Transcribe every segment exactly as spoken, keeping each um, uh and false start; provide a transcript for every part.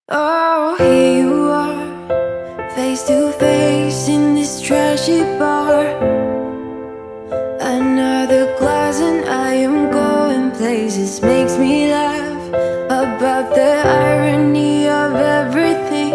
Oh, here you are, face to face in this trashy bar. Another glass and I am going places. Makes me laugh about the irony of everything.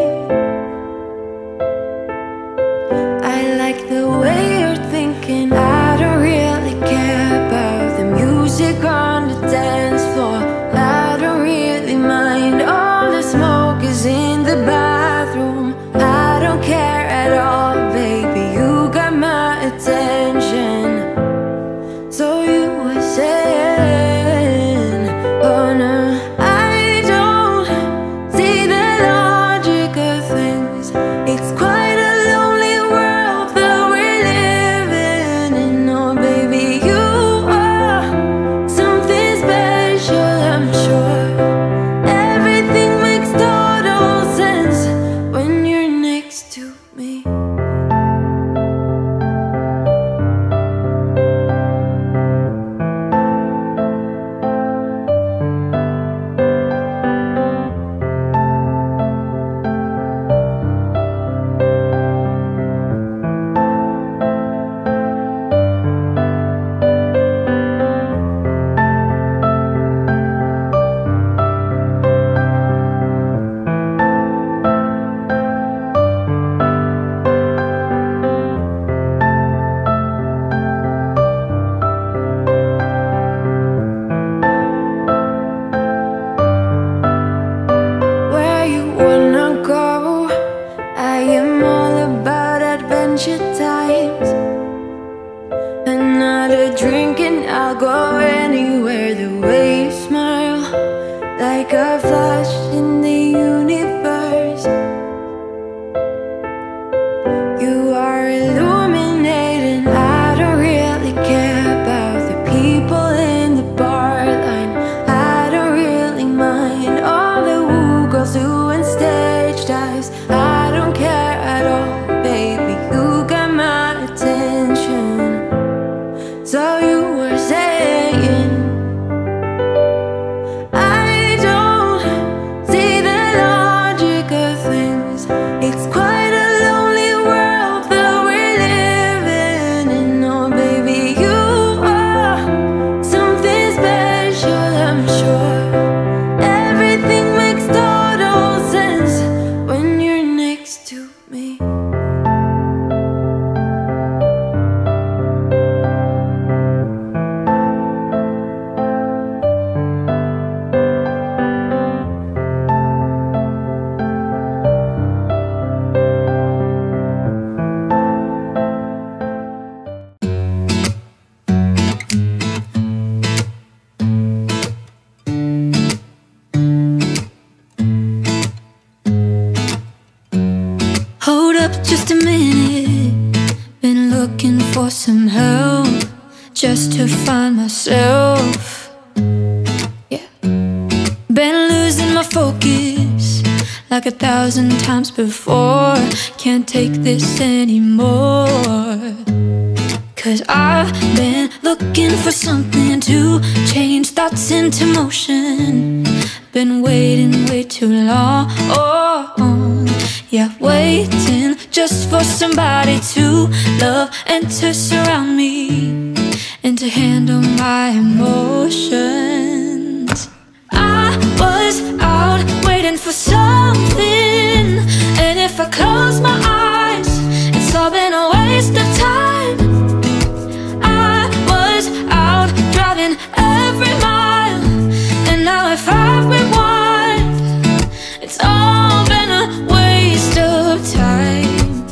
I like the way you're thinking. I don't really care about the music on the dance floor. I don't really mind all the smoke is in the bathroom. I don't care at all, baby, you got my attention. So you were saying, oh no, I don't see the logic of things. It's quite a lonely world that we're living in. Oh baby, you are something special, I'm sure. Everything makes total sense when you're next to me. Where you wanna go? I am all about adventure times. Another drink and I'll go anywhere. The way you smile, like a flash in the universe. You are illuminating. I don't really care about the people in the bar line. I don't really mind all the woo girls doing stage dives. I don't care at all, baby, you got my attention. So you were saying, I don't see the logic of things. It's quite a lonely world that we're living in. Oh baby, you are something special, I'm sure. Everything makes total sense when you're next to me. Hold up just a minute. Been looking for some help just to find myself. Yeah. Been losing my focus like a thousand times before. Can't take this anymore. Cause I've been looking for something to change thoughts into motion. Been waiting way too long. Yeah, waiting just for somebody to love and to surround me and to handle my emotions. I was out waiting for something, and if I close my eyes, it's all been a waste of time. I was out driving every mile, and now if I rewind, it's all been a waste of time.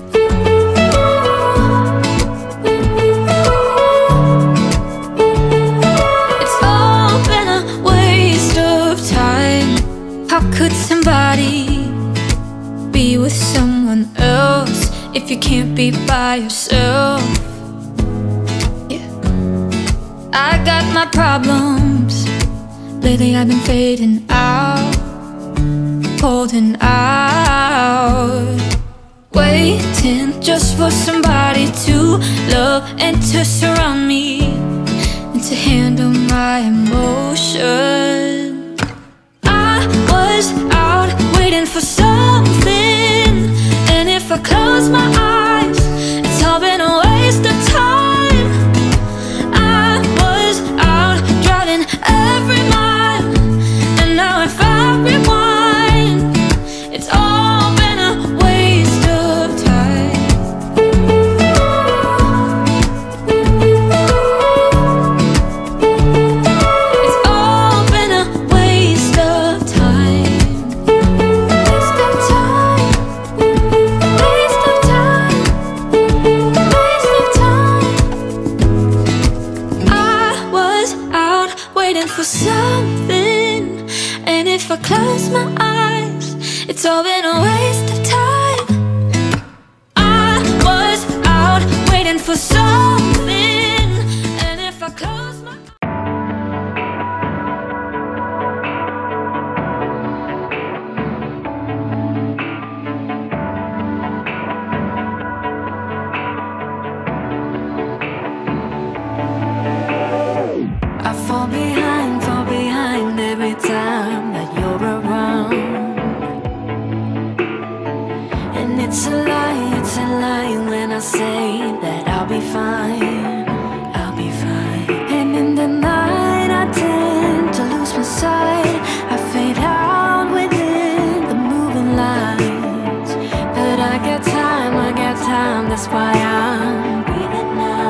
It's all been a waste of time. How could somebody be with someone else if you can't be by yourself? Yeah. I got my problems. Lately I've been fading out, holding out, waiting just for somebody to love and to surround me and to handle my emotions. I was out waiting waiting for something. And if I close my eyes, it's all been a waste of time. I was out driving every mile, and now if I rewind, it's all been a waste of time. It's all been a waste of time. Waste of time. Waste of time. Waste of time. I was out waiting for something, and if I close my eyes, it's all been a waste of time. I was out waiting for something, and if I close my I fall behind, fall behind every time that you're around. And it's a lie, it's a lie when I say that I'll be fine, I'll be fine. And in the night I tend to lose my sight. I fade out within the moving lights. But I got time, I got time, that's why I'm breathing now.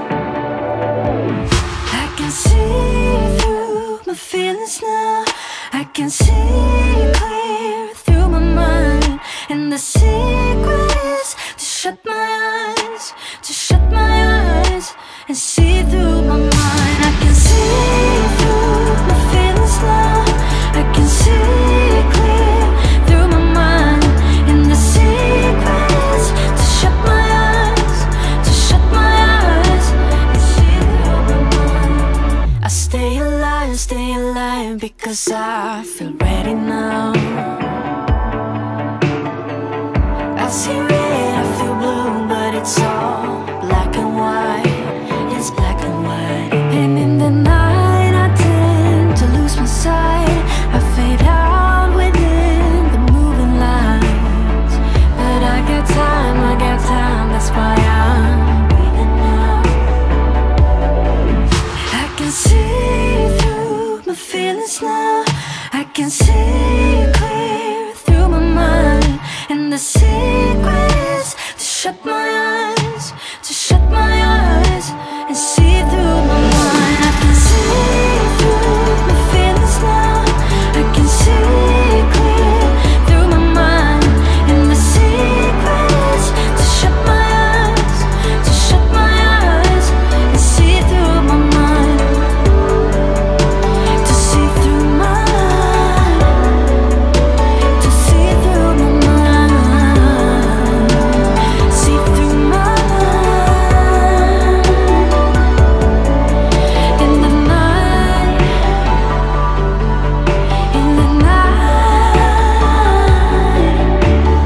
I can see through my feelings now. I can see clear through my mind. And the secret is to shut my eyes, to shut my eyes and see through my mind. I can see through my feelings now. I can see clear through my mind. And the secret is to shut my eyes, to shut my eyes and see through my mind. I stay alive, stay alive because I feel ready now. I see red, I feel blue, but it's all black and white. It's black and white. And in the night I tend to lose my sight. I fade out within the moving lights. But I got time, I got time, that's why I'm breathing now. I can see through my feelings now. I can see clear through my mind. And the secret is to shut my eyes, to shut my eyes and see through my mind. I can see through my feelings now. I can see clear through my mind. And the secret is to shut my eyes, to shut my eyes and see through my mind. To see through my mind. To see through my mind. See through my mind. In the night, in the night,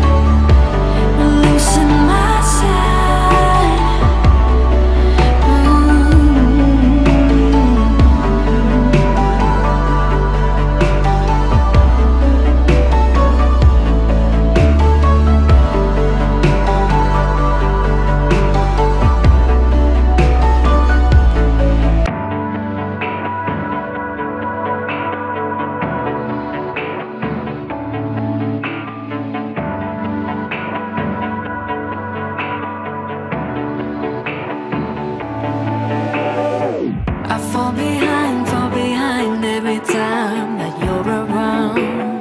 losing my sight. I fall behind, fall behind every time that you're around.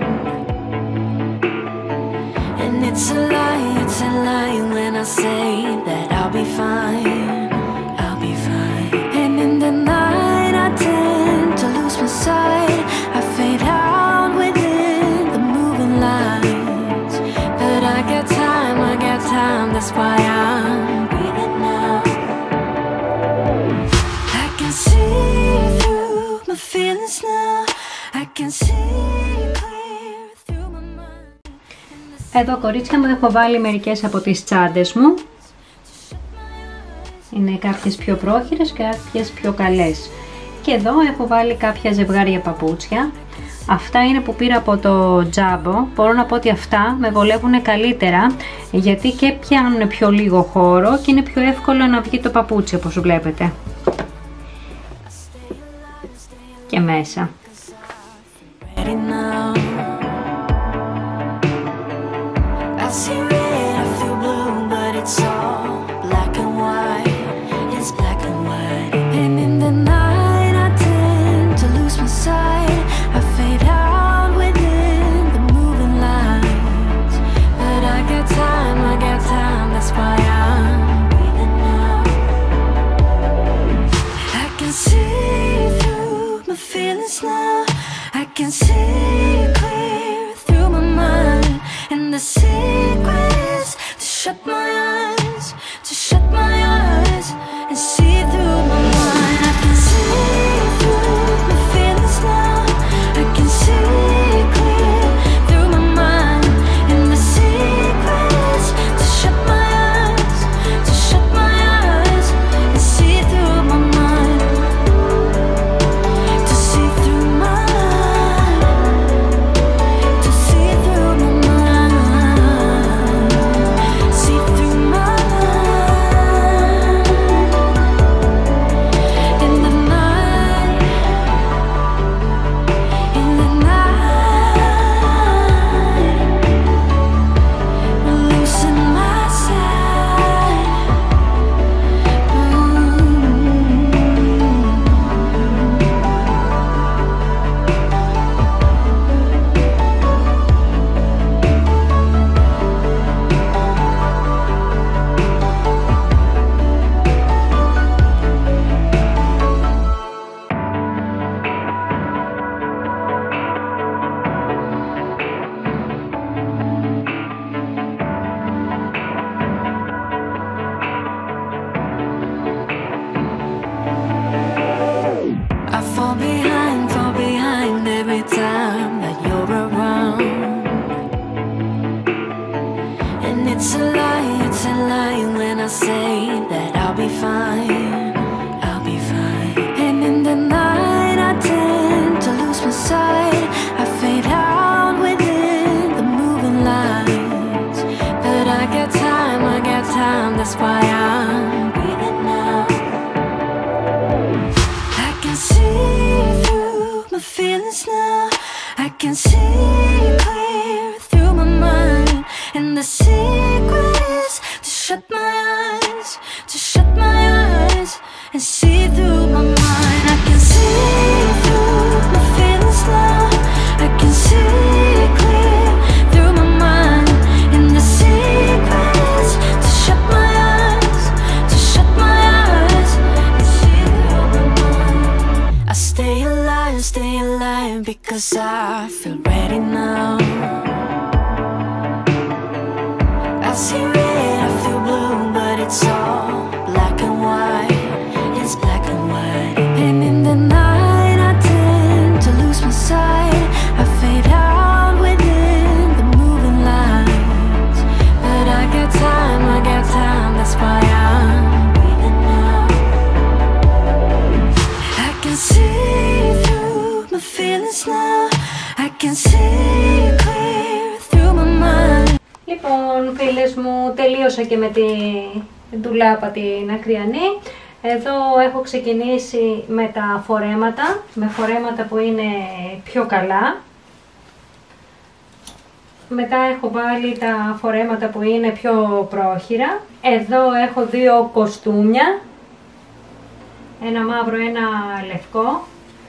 And it's a lie, it's a lie when I say that I'll be fine, I'll be fine. And in the night I tend to lose my sight. I fade out within the moving lights. But I got time, I got time, that's why I'm breathing now. I can see through my feelings now. I can see clear through my mind. Εδώ, κορίτσια μου, έχω βάλει μερικές από τις τσάντες μου. Είναι κάποιες πιο πρόχειρες και κάποιες πιο καλές. Και εδώ έχω βάλει κάποια ζευγάρια παπούτσια. Αυτά είναι που πήρα από το Τζάμπο. Μπορώ να πω ότι αυτά με βολεύουν καλύτερα, γιατί και πιάνουν πιο λίγο χώρο και είναι πιο εύκολο να βγει το παπούτσι, όπως βλέπετε. Και μέσα. Because I feel ready now. I see red, I feel blue, but it's all black and white. It's black and white. And in the night I tend to lose my sight. I fade out within the moving lights. But I got time, I got time, that's why I'm breathing now. I can see through my feelings now. I can see clear through my mind. Λοιπόν, φίλες μου, τελείωσα και με τη ντουλάπα την ακριανή. Εδώ έχω ξεκινήσει με τα φορέματα, με φορέματα που είναι πιο καλά. Μετά έχω βάλει τα φορέματα που είναι πιο πρόχειρα. Εδώ έχω δύο κοστούμια, ένα μαύρο, ένα λευκό.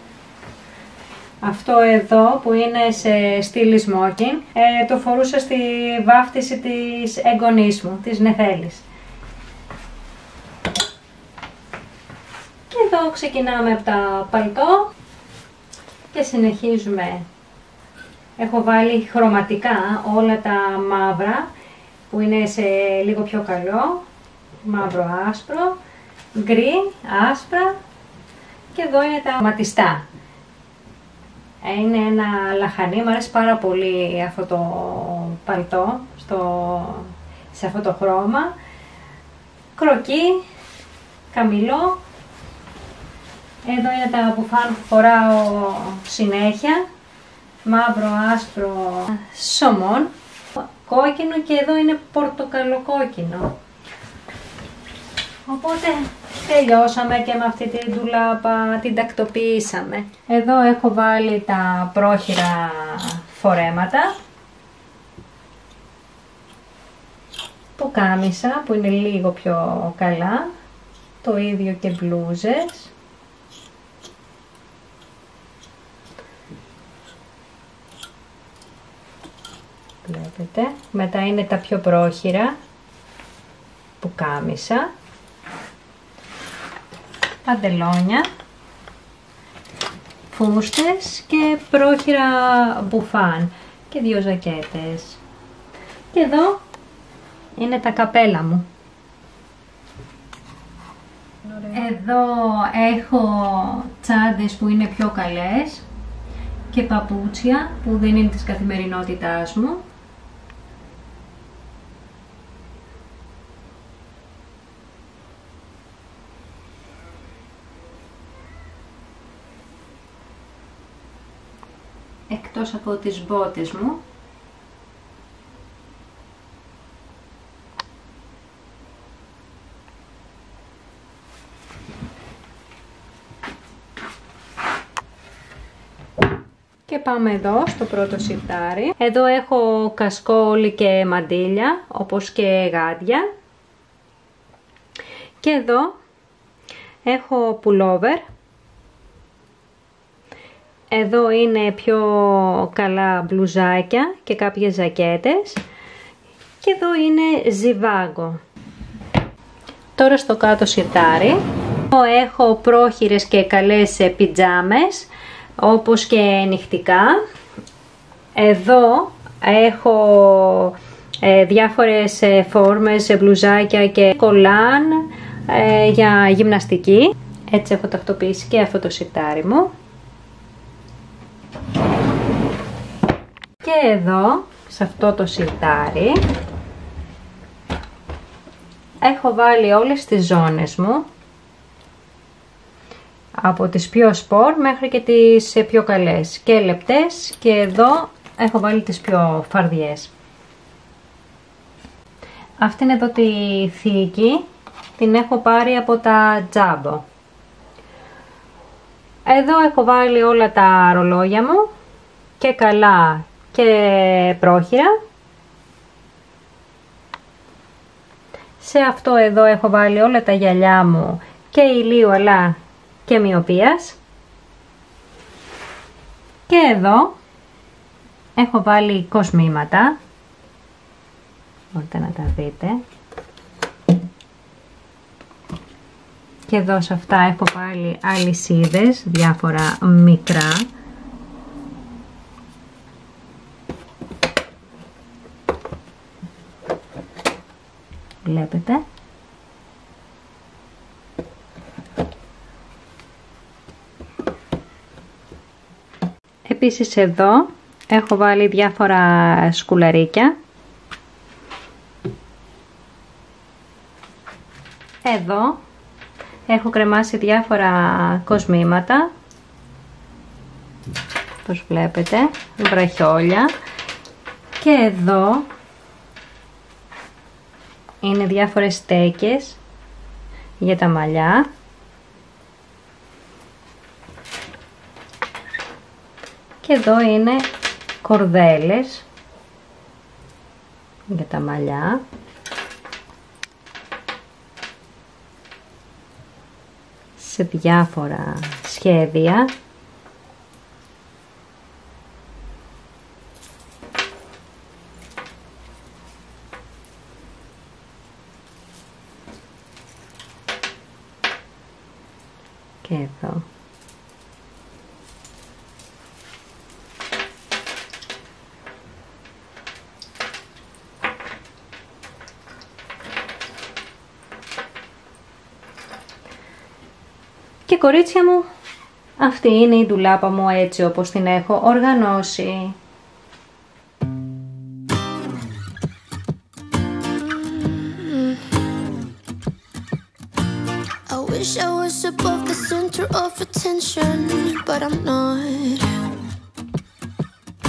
Αυτό εδώ που είναι σε στυλ smoking, ε, το φορούσα στη βάφτιση της εγγονής μου, της Νεφέλης. Και εδώ ξεκινάμε από τα παλτό και συνεχίζουμε. Έχω βάλει χρωματικά όλα τα μαύρα που είναι σε λίγο πιο καλό, μαύρο άσπρο, γκρι, άσπρα και εδώ είναι τα ματιστά. Είναι ένα λαχανί, μου αρέσει πάρα πολύ αυτό το παλτό, στο, σε αυτό το χρώμα. Κροκί, καμιλό. Εδώ είναι τα μπουφάν που φοράω συνέχεια. μαύρο, άσπρο, σωμόν, κόκκινο και εδώ είναι πορτοκαλοκόκκινο. Οπότε τελειώσαμε και με αυτή την ντουλάπα, την τακτοποιήσαμε. Εδώ έχω βάλει τα πρόχειρα φορέματα, πουκάμισα που είναι λίγο πιο καλά, το ίδιο και μπλούζες. Βλέπετε, μετά είναι τα πιο πρόχειρα πουκάμισα, παντελόνια, φούστες και πρόχειρα μπουφάν και δύο ζακέτες. Και εδώ είναι τα καπέλα μου. Εδώ έχω τσάντες που είναι πιο καλές και παπούτσια που δεν είναι της καθημερινότητάς μου. Εκτός από τις μπότες μου. Και πάμε εδώ στο πρώτο σιρτάρι. Εδώ έχω κασκόλι και μαντίλια, όπως και γάντια. Και εδώ έχω πουλόβερ. Εδώ είναι πιο καλά μπλουζάκια και κάποιες ζακέτες. Και εδώ είναι ζιβάγκο. Τώρα στο κάτω σιρτάρι έχω πρόχειρες και καλές πιτζάμες, όπως και νυχτικά. Εδώ έχω ε, διάφορες ε, φόρμες, μπλουζάκια και κολάν ε, για γυμναστική. Έτσι έχω τακτοποιήσει και αυτό το σιρτάρι μου. Και εδώ, σε αυτό το σιρτάρι, έχω βάλει όλες τις ζώνες μου, από τις πιο σπορ μέχρι και τις πιο καλές και λεπτές, και εδώ έχω βάλει τις πιο φαρδιές. Αυτή είναι εδώ τη θήκη, την έχω πάρει από τα Jumbo. Εδώ έχω βάλει όλα τα ρολόγια μου, και καλά και πρόχειρα. Σε αυτό εδώ έχω βάλει όλα τα γυαλιά μου, και ηλίου αλλά και μυοπίας. Και εδώ έχω βάλει κοσμήματα, μπορείτε να τα δείτε. Και εδώ σε αυτά έχω βάλει αλυσίδες, διάφορα μικρά. Βλέπετε. Επίσης εδώ έχω βάλει διάφορα σκουλαρίκια. Εδώ έχω κρεμάσει διάφορα κοσμήματα, όπως βλέπετε, βραχιόλια. Και εδώ είναι διάφορες στέκες για τα μαλλιά. Και εδώ είναι κορδέλες για τα μαλλιά. Σε διάφορα σχέδια. Και εδώ. Και κορίτσια μου, αυτή είναι η ντουλάπα μου έτσι όπως την έχω οργανώσει. I wish I was above the center of attention, but I'm not.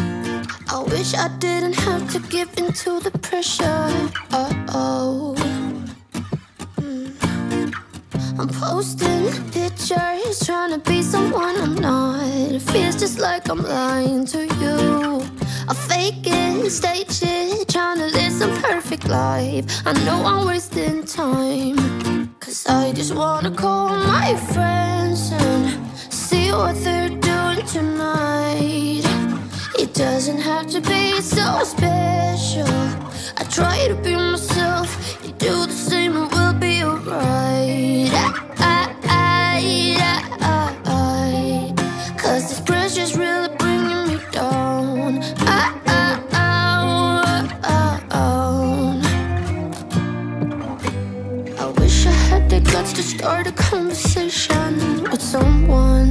wish I didn't have to give in to the pressure. Uh-oh. Mm. I'm posting pictures, trying to be someone I'm not. It feels just like I'm lying to you. I fake it, stage it, trying to live some perfect life. I know I'm wasting time, cause I just wanna call my friends and see what they're doing tonight. It doesn't have to be so special. I try to be myself, you do the same and we'll be alright. I, I, I, I, I, cause this pressure's really bringing me down. I, I, I, I, I, I wish I had the guts to start a conversation with someone.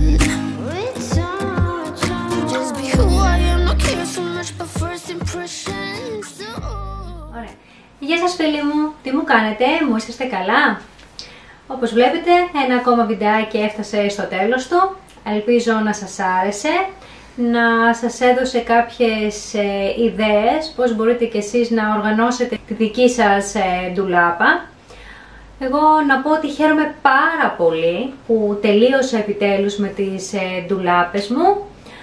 Just be who I am, not care so much about first impressions. Ωραία. Γεια σας φίλοι μου, τι μου κάνετε, μου είσαστε καλά? Όπως βλέπετε, ένα ακόμα βιντεάκι έφτασε στο τέλος του. Ελπίζω να σας άρεσε, να σας έδωσε κάποιες ε, ιδέες πώς μπορείτε κι εσείς να οργανώσετε τη δική σας ε, ντουλάπα. Εγώ να πω ότι χαίρομαι πάρα πολύ που τελείωσα επιτέλους με τις ε, ντουλάπες μου.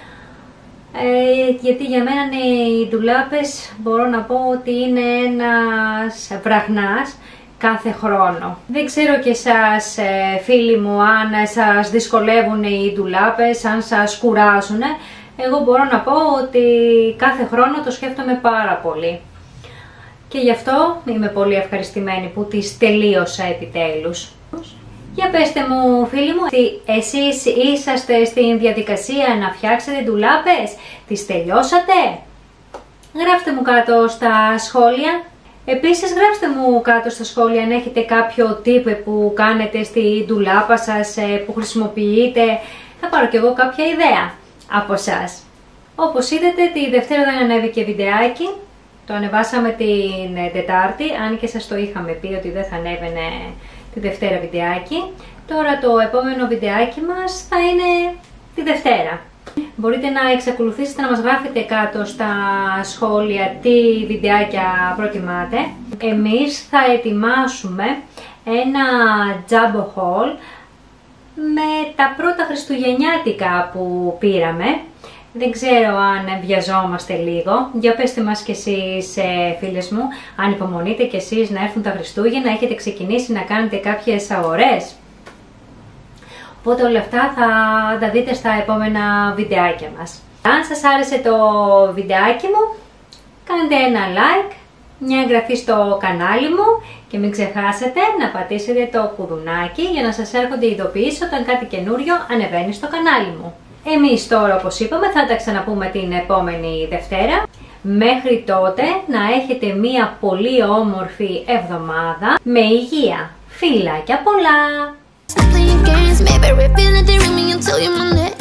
Ε, γιατί για μένα οι ντουλάπες μπορώ να πω ότι είναι ένας βραχνάς κάθε χρόνο. Δεν ξέρω και εσάς ε, φίλοι μου αν σας δυσκολεύουν οι ντουλάπες, αν σας κουράζουν. Εγώ μπορώ να πω ότι κάθε χρόνο το σκέφτομαι πάρα πολύ. Και γι' αυτό είμαι πολύ ευχαριστημένη που τις τελείωσα επιτέλους. Για πέστε μου φίλοι μου, εσείς είσαστε στην διαδικασία να φτιάξετε ντουλάπες, τις τελειώσατε? Γράψτε μου κάτω στα σχόλια. Επίσης γράψτε μου κάτω στα σχόλια αν έχετε κάποιο tip που κάνετε στη ντουλάπα σας, που χρησιμοποιείτε. Θα πάρω κι εγώ κάποια ιδέα από εσάς. Όπως είδατε, τη Δευτέρα δεν ανέβηκε βιντεάκι. Το ανεβάσαμε την Τετάρτη, αν και σας το είχαμε πει ότι δεν θα ανέβαινε τη Δευτέρα βιντεάκι. Τώρα το επόμενο βιντεάκι μας θα είναι τη Δευτέρα. Μπορείτε να εξακολουθήσετε να μας γράφετε κάτω στα σχόλια τι βιντεάκια προτιμάτε. Εμείς θα ετοιμάσουμε ένα jumbo haul με τα πρώτα χριστουγεννιάτικα που πήραμε. Δεν ξέρω αν βιαζόμαστε λίγο. Για πέστε μας κι εσείς φίλες μου, αν υπομονείτε κι εσείς να έρθουν τα Χριστούγεννα, έχετε ξεκινήσει να κάνετε κάποιες αγορές. Οπότε όλα αυτά θα τα δείτε στα επόμενα βιντεάκια μας. Αν σας άρεσε το βιντεάκι μου, κάντε ένα like, μια εγγραφή στο κανάλι μου και μην ξεχάσετε να πατήσετε το κουδουνάκι για να σας έρχονται ειδοποιήσεις όταν κάτι καινούριο ανεβαίνει στο κανάλι μου. Εμείς τώρα, όπως είπαμε, θα τα ξαναπούμε την επόμενη Δευτέρα. Μέχρι τότε να έχετε μία πολύ όμορφη εβδομάδα με υγεία. Φιλάκια πολλά!